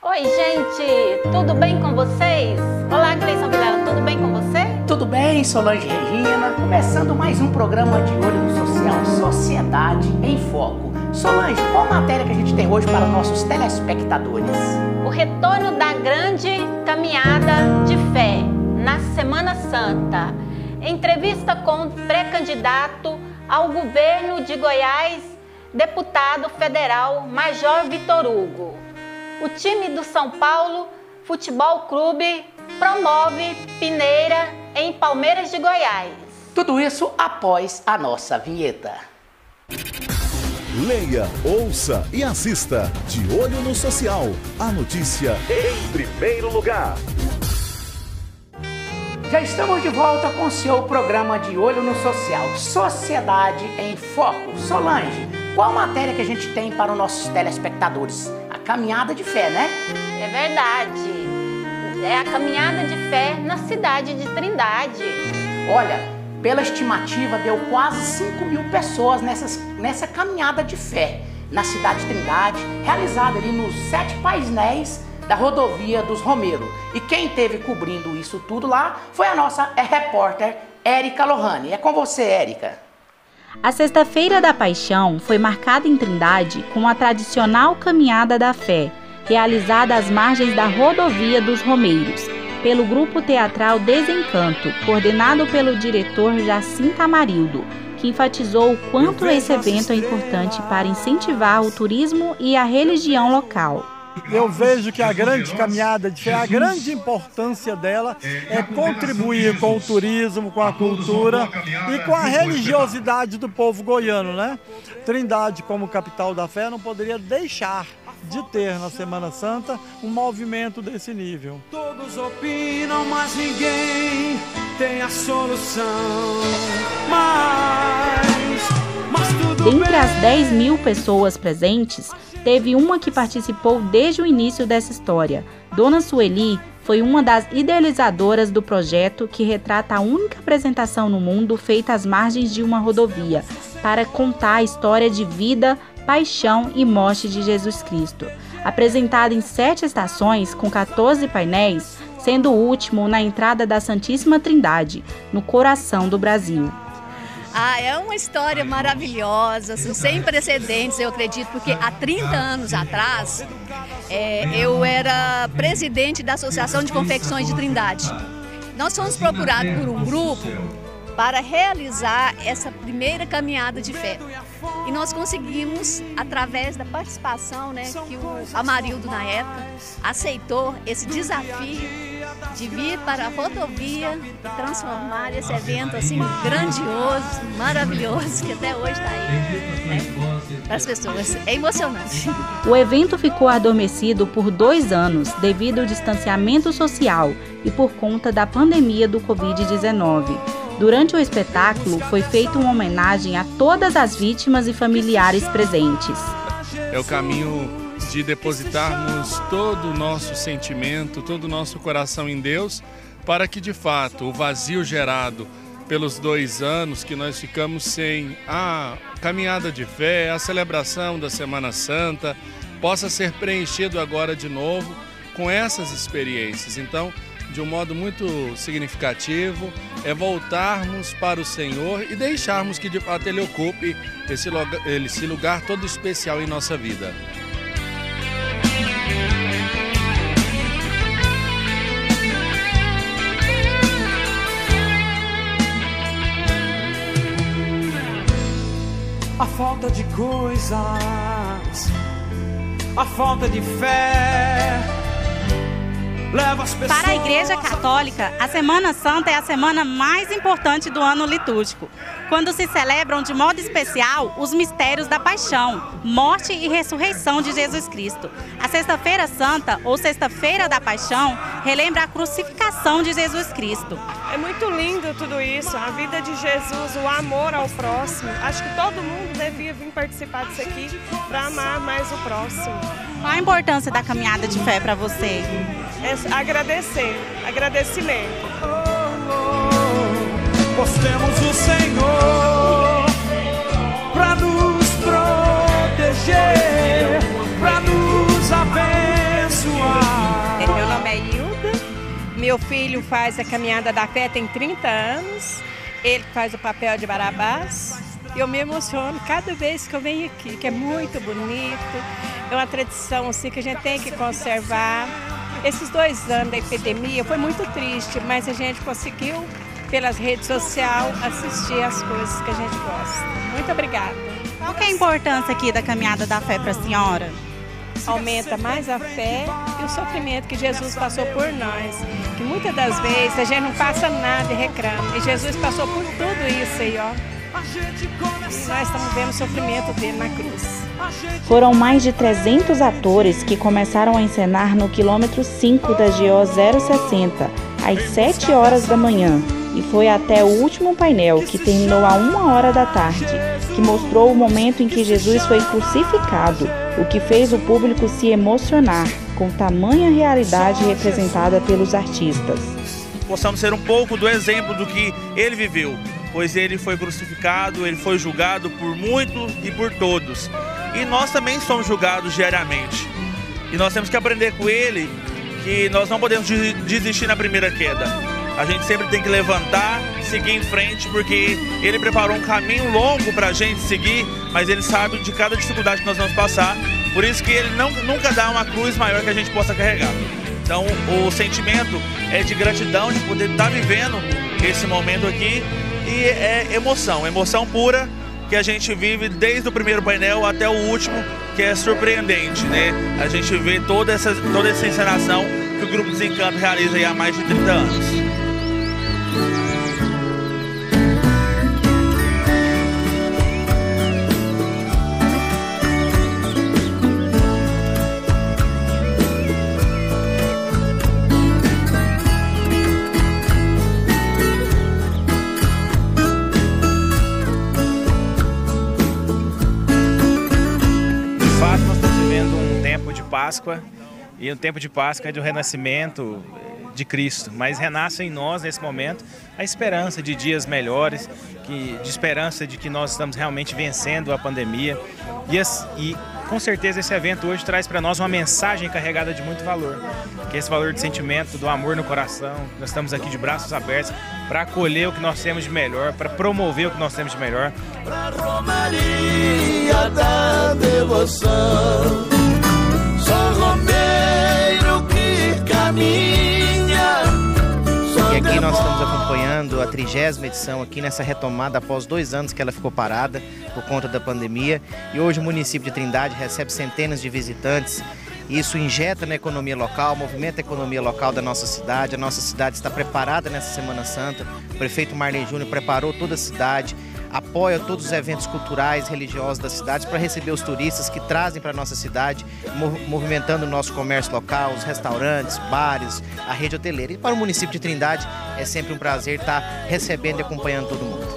Oi, gente, tudo bem com vocês? Olá, Gleison Vilela, tudo bem com você? Tudo bem, Solange Regina, começando mais um programa de Olho no Social, Sociedade em Foco. Solange, qual matéria que a gente tem hoje para nossos telespectadores? O retorno da grande caminhada de fé na Semana Santa. Entrevista com o pré-candidato ao governo de Goiás, deputado federal Major Vitor Hugo. O time do São Paulo Futebol Clube promove peneira em Palmeiras de Goiás. Tudo isso após a nossa vinheta. Leia, ouça e assista De Olho no Social. A notícia em primeiro lugar. Já estamos de volta com o seu programa De Olho no Social, Sociedade em Foco. Solange, qual matéria que a gente tem para os nossos telespectadores? A caminhada de fé, né? É verdade. É a caminhada de fé na cidade de Trindade. Olha, pela estimativa, deu quase 5 mil pessoas nessa caminhada de fé na cidade de Trindade, realizada ali nos 7 painéis da rodovia dos Romeiros. E quem esteve cobrindo isso tudo lá foi a nossa repórter Érica Lohane. É com você, Érica. A Sexta-feira da Paixão foi marcada em Trindade com a tradicional Caminhada da Fé, realizada às margens da rodovia dos Romeiros, pelo grupo teatral Desencanto, coordenado pelo diretor Jacinto Amarildo, que enfatizou o quanto esse evento é importante para incentivar o turismo e a religião local. Eu vejo que a grande caminhada de fé, a grande importância dela é contribuir com o turismo, com a cultura e com a religiosidade do povo goiano, né? Trindade, como capital da fé, não poderia deixar de ter na Semana Santa um movimento desse nível. Todos opinam, mas ninguém tem a solução. Mas tudo Dentre as 10 mil pessoas presentes, teve uma que participou desde o início dessa história. Dona Sueli foi uma das idealizadoras do projeto que retrata a única apresentação no mundo feita às margens de uma rodovia, para contar a história de vida, paixão e morte de Jesus Cristo. Apresentada em 7 estações, com 14 painéis, sendo o último na entrada da Santíssima Trindade, no coração do Brasil. É uma história maravilhosa, assim, sem precedentes, eu acredito, porque há 30 anos atrás eu era presidente da Associação de Confecções de Trindade. Nós fomos procurados por um grupo para realizar essa primeira caminhada de fé. E nós conseguimos, através da participação, né, que o Amarildo, na época, aceitou esse desafio de vir para a rodovia e transformar esse evento assim grandioso, maravilhoso, que até hoje está aí, né, para as pessoas. É emocionante. O evento ficou adormecido por 2 anos devido ao distanciamento social e por conta da pandemia do Covid-19. Durante o espetáculo, foi feita uma homenagem a todas as vítimas e familiares presentes. É o caminho de depositarmos todo o nosso sentimento, todo o nosso coração em Deus, para que, de fato, o vazio gerado pelos 2 anos que nós ficamos sem a caminhada de fé, a celebração da Semana Santa, possa ser preenchido agora de novo com essas experiências. Então, de um modo muito significativo, é voltarmos para o Senhor e deixarmos que de fato Ele ocupe esse lugar todo especial em nossa vida. A falta de coisas, a falta de fé leva as pessoas. Para a Igreja Católica, a Semana Santa é a semana mais importante do ano litúrgico, quando se celebram de modo especial os mistérios da paixão, morte e ressurreição de Jesus Cristo. A Sexta-feira Santa, ou Sexta-feira da Paixão, relembra a crucificação de Jesus Cristo. É muito lindo tudo isso, a vida de Jesus, o amor ao próximo. Acho que todo mundo devia vir participar disso aqui para amar mais o próximo. Qual a importância da caminhada de fé para você? É agradecimento. Pois temos o Senhor para nos proteger, para nos abençoar. Meu filho faz a Caminhada da Fé, tem 30 anos. Ele faz o papel de Barabás. Eu me emociono cada vez que eu venho aqui, que é muito bonito. É uma tradição assim, que a gente tem que conservar. Esses 2 anos da epidemia foi muito triste, mas a gente conseguiu, pelas redes sociais, assistir as coisas que a gente gosta. Muito obrigada. Qual que é a importância aqui da Caminhada da Fé para a senhora? Aumenta mais a fé e o sofrimento que Jesus passou por nós. Que muitas das vezes a gente não passa nada e reclama. E Jesus passou por tudo isso aí, ó. E nós estamos vendo o sofrimento dele na cruz. Foram mais de 300 atores que começaram a encenar no quilômetro 5 da GO 060, às 7 horas da manhã. E foi até o último painel, que terminou a 1 hora da tarde, que mostrou o momento em que Jesus foi crucificado, o que fez o público se emocionar com tamanha realidade representada pelos artistas. Possamos ser um pouco do exemplo do que ele viveu, pois ele foi crucificado, ele foi julgado por muitos e por todos. E nós também somos julgados diariamente. E nós temos que aprender com ele que nós não podemos desistir na primeira queda. A gente sempre tem que levantar, seguir em frente, porque ele preparou um caminho longo para a gente seguir, mas ele sabe de cada dificuldade que nós vamos passar. Por isso que ele nunca dá uma cruz maior que a gente possa carregar. Então o sentimento é de gratidão, de poder estar vivendo esse momento aqui. E é emoção pura que a gente vive desde o primeiro painel até o último, que é surpreendente, né? A gente vê toda essa encenação que o Grupo Desencanto realiza aí há mais de 30 anos. Páscoa, e o tempo de Páscoa é do renascimento de Cristo, mas renasce em nós nesse momento a esperança de dias melhores, de esperança de que nós estamos realmente vencendo a pandemia, e com certeza esse evento hoje traz para nós uma mensagem carregada de muito valor, que é esse valor de sentimento, do amor no coração. Nós estamos aqui de braços abertos para acolher o que nós temos de melhor, para promover o que nós temos de melhor. Pra Romaria da devoção, São Romeiro que caminha. E aqui nós estamos acompanhando a 30ª edição aqui nessa retomada após 2 anos que ela ficou parada por conta da pandemia. E hoje o município de Trindade recebe centenas de visitantes. Isso injeta na economia local, movimenta a economia local da nossa cidade. A nossa cidade está preparada nessa Semana Santa. O prefeito Marley Júnior preparou toda a cidade, apoia todos os eventos culturais, religiosos da cidade para receber os turistas que trazem para a nossa cidade, movimentando o nosso comércio local, os restaurantes, bares, a rede hoteleira. E para o município de Trindade é sempre um prazer estar recebendo e acompanhando todo mundo.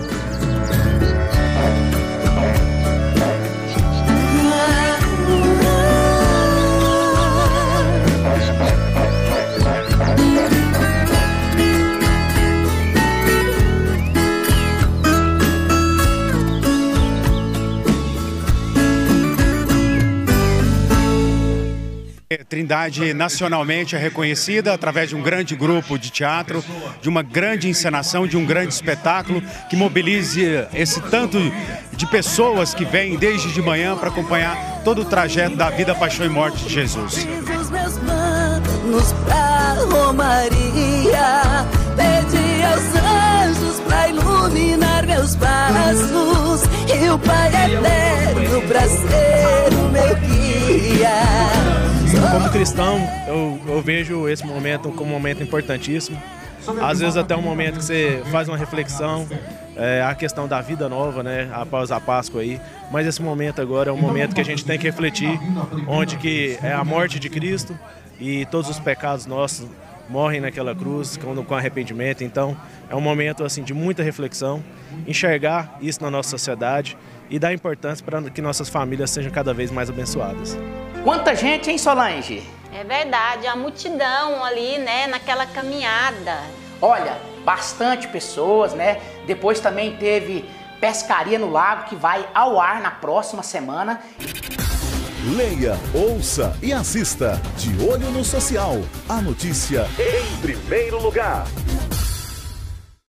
Trindade nacionalmente é reconhecida através de um grande grupo de teatro, de uma grande encenação, de um grande espetáculo que mobilize esse tanto de pessoas que vêm desde de manhã para acompanhar todo o trajeto da vida, paixão e morte de Jesus. Os meus planos pra Romaria, pedi aos anjos pra iluminar meus passos, e o Pai eterno pra ser o meu guia. Como cristão, eu vejo esse momento como um momento importantíssimo. Às vezes até um momento que você faz uma reflexão, a questão da vida nova, né, após a Páscoa aí. Mas esse momento agora é um momento que a gente tem que refletir, onde que é a morte de Cristo e todos os pecados nossos morrem naquela cruz com arrependimento. Então é um momento assim de muita reflexão, enxergar isso na nossa sociedade e dar importância para que nossas famílias sejam cada vez mais abençoadas. Quanta gente, hein, Solange? É verdade, a multidão ali, né, naquela caminhada. Olha, bastante pessoas, né? Depois também teve Pescaria no Lago, que vai ao ar na próxima semana. Leia, ouça e assista De Olho no Social. A notícia em primeiro lugar.